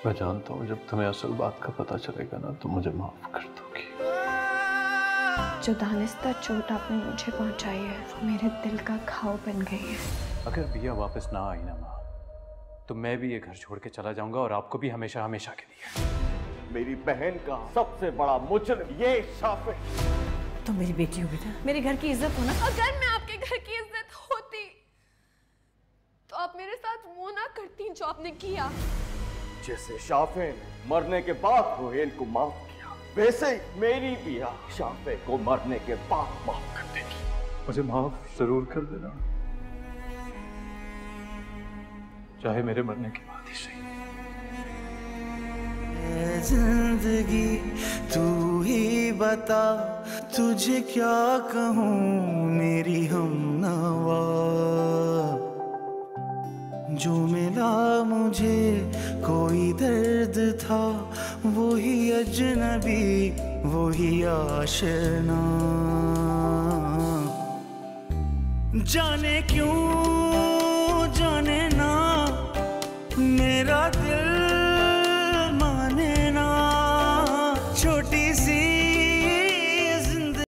मैं जानता हूँ जब तुम्हें असल बात का पता चलेगा ना तो मुझे माफ कर दोगी। जो दानिस्ता चोट आपने मुझे पहुंचाई है वो मेरे दिल का घाव बन गई है। अगर बिया वापस ना आई ना माँ तो मैं भी ये घर छोड़ के चला जाऊंगा और आपको भी हमेशा हमेशा के लिए। मेरी बहन का सबसे बड़ा मुजरिम ये शाफे। तो मेरी बेटी हो बेटा, मेरे घर की इज्जत हो ना। अगर मैं आपके घर की इज्जत होती तो आप मेरे साथ वो ना करती जो आपने किया। जैसे शाफे ने मरने के बाद रोहेल को माफ किया, वैसे ही मेरी बिया शाफे को मरने के बाद माफ कर देगी। मुझे माफ जरूर कर देना, चाहे मेरे मरने के बाद ही सही। जिंदगी तू ही बता, तुझे क्या कहूँ मेरी हमनवा। जो मिला मुझे कोई दर्द था, वही अजनबी वही आशना। जाने क्यों